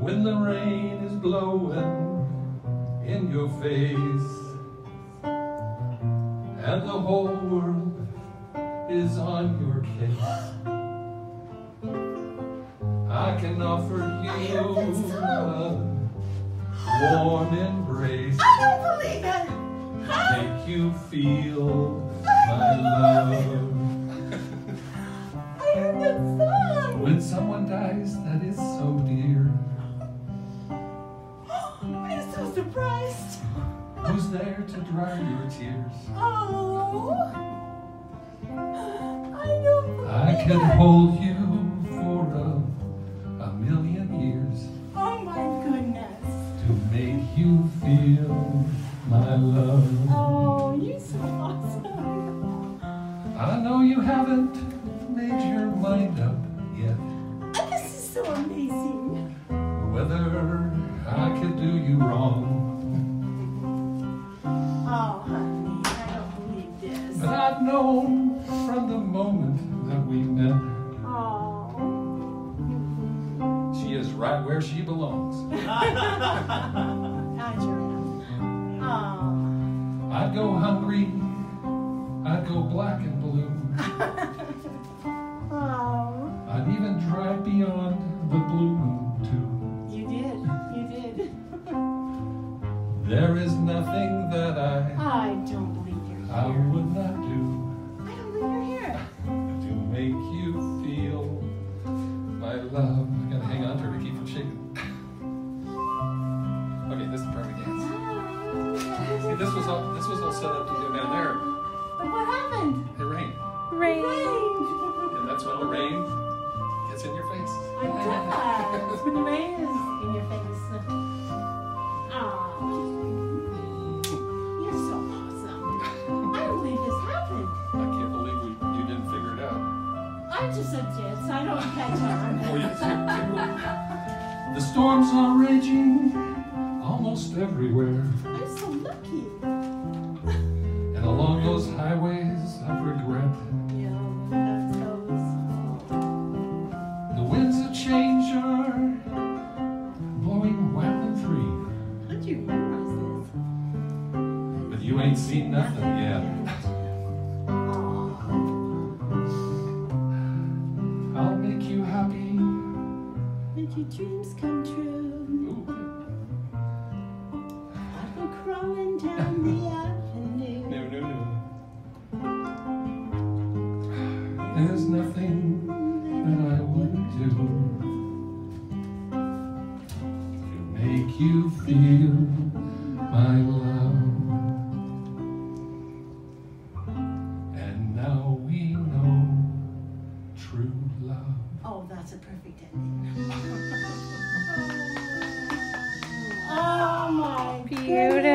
when the rain is blowing in your face, and the whole world is on your case. I can offer you a warm embrace. I don't believe it. Make you feel my love. I heard that song. When someone dies that is so dear, I'm so surprised. who's there to dry your tears? Oh, I don't believe I can it. hold you for a million years Oh my goodness. to make you feel my love. Oh, you're so awesome. I know you haven't made your mind up yet, This is so amazing. whether I could do you wrong. Oh, honey, I don't believe this. But I've known from the moment that we met, Oh. she is right where she belongs. I sure am. Oh. I'd go hungry, I'd go black and blue, Oh. I'd even drive beyond the blue moon too. You did. There is nothing that I don't believe you're I here. would not do I don't believe you're here. to make you feel my love. I gotta hang on to her to keep from shaking. Okay, this is the perfect dance. See, this was all set up to go down there. But what happened? It rained. Rain. And that's when the rain gets in your face. It does. When the rain is in your face. Oh. You're so awesome. I don't believe this happened. I can't believe you didn't figure it out. I'm just a ditz. I don't catch on. Oh, yes. The storms are raging almost everywhere, I'm so lucky. and along those highways of regret, Yeah, that goes. the winds of change are blowing wild and free. How'd you memorize this? But you ain't seen nothing yet. I'll make you happy. Make your dreams come true. Ooh. I'll go crawling down the avenue. No. There's nothing that I wouldn't do to make you feel my love. And now we know true love. Oh, that's a perfect ending. Oh my goodness. Beautiful.